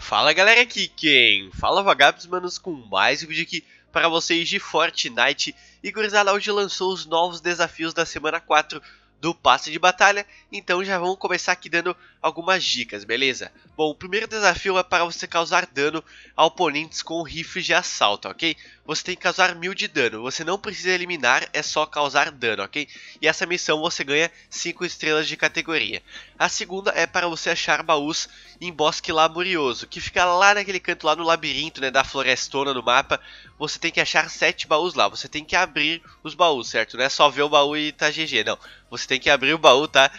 Fala galera, aqui quem fala Vagabos, manos, com mais um vídeo aqui para vocês de Fortnite. E gurizada, hoje lançou os novos desafios da semana 4 do passe de batalha, então já vamos começar aqui dando algumas dicas, beleza? Bom, o primeiro desafio é para você causar dano a oponentes com rifles de assalto, ok? Você tem que causar 1000 de dano, você não precisa eliminar, é só causar dano, ok? E essa missão você ganha 5 estrelas de categoria. A segunda é para você achar baús em Bosque Laborioso, que fica lá naquele canto lá no labirinto, né, da florestona no mapa. Você tem que achar 7 baús lá, você tem que abrir os baús, certo? Não é só ver o baú e tá GG, não. Você tem que abrir o baú, tá?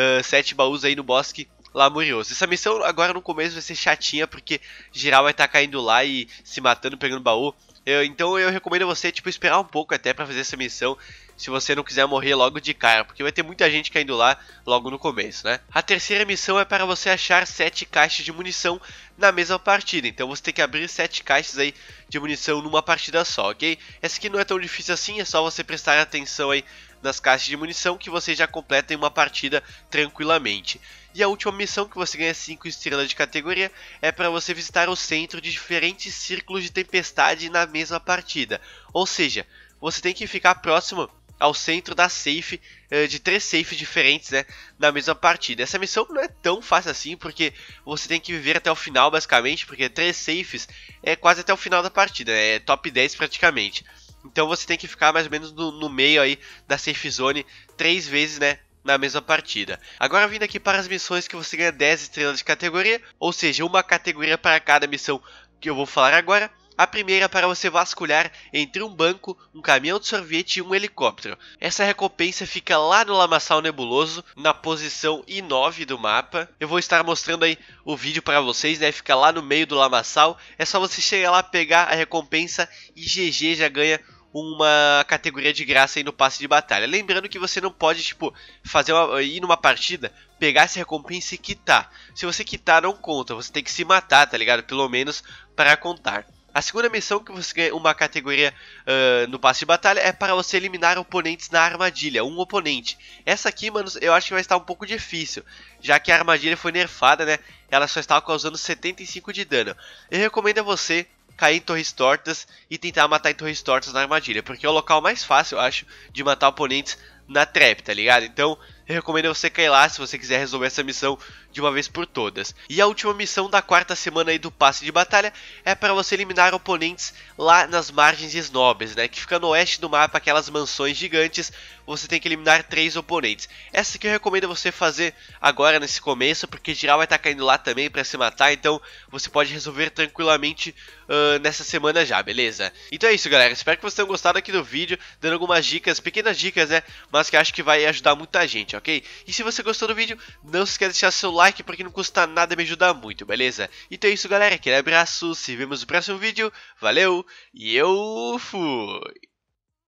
7 baús aí no Bosque Laborioso. Essa missão agora no começo vai ser chatinha, porque geral vai estar caindo lá e se matando, pegando baú. Então eu recomendo você, tipo, esperar um pouco até pra fazer essa missão, se você não quiser morrer logo de cara, porque vai ter muita gente caindo lá logo no começo, né? A terceira missão é para você achar 7 caixas de munição na mesma partida, então você tem que abrir 7 caixas aí de munição numa partida só, ok? Essa aqui não é tão difícil assim, é só você prestar atenção aí nas caixas de munição que você já completa em uma partida tranquilamente. E a última missão, que você ganha 5 estrelas de categoria, é para você visitar o centro de diferentes círculos de tempestade na mesma partida. Ou seja, você tem que ficar próximo ao centro da safe, de 3 safes diferentes, né, na mesma partida. Essa missão não é tão fácil assim, porque você tem que viver até o final, basicamente, porque 3 safes é quase até o final da partida, é top 10 praticamente. Então você tem que ficar mais ou menos no meio aí da safe zone 3 vezes, né, na mesma partida. Agora vindo aqui para as missões, que você ganha 10 estrelas de categoria, ou seja, uma categoria para cada missão que eu vou falar agora. A primeira é para você vasculhar entre um banco, um caminhão de sorvete e um helicóptero. Essa recompensa fica lá no Lamaçal Nebuloso, na posição I9 do mapa. Eu vou estar mostrando aí o vídeo para vocês, né? Fica lá no meio do Lamaçal. É só você chegar lá, pegar a recompensa e GG, já ganha uma categoria de graça aí no passe de batalha. Lembrando que você não pode, tipo, ir numa partida, pegar essa recompensa e quitar. Se você quitar, não conta, você tem que se matar, tá ligado? Pelo menos para contar. A segunda missão, que você ganha uma categoria no passe de batalha, é para você eliminar oponentes na armadilha, um oponente. Essa aqui, mano, eu acho que vai estar um pouco difícil, já que a armadilha foi nerfada, né? Ela só estava causando 75 de dano. Eu recomendo a você cair em torres tortas e tentar matar em torres tortas na armadilha, porque é o local mais fácil, eu acho, de matar oponentes na trap, tá ligado? Então eu recomendo você cair lá se você quiser resolver essa missão de uma vez por todas. E a última missão da quarta semana aí do passe de batalha é para você eliminar oponentes lá nas margens snobs, né? Que fica no oeste do mapa, aquelas mansões gigantes. Você tem que eliminar 3 oponentes. Essa que eu recomendo você fazer agora nesse começo, porque geral vai estar caindo lá também para se matar. Então você pode resolver tranquilamente nessa semana já, beleza? Então é isso, galera. Espero que vocês tenham gostado aqui do vídeo, dando algumas dicas, pequenas dicas, né? Mas que eu acho que vai ajudar muita gente, ok? E se você gostou do vídeo, não se esqueça de deixar seu like, porque não custa nada, me ajuda muito, beleza? Então é isso, galera. Aquele abraço, se vemos no próximo vídeo. Valeu e eu fui!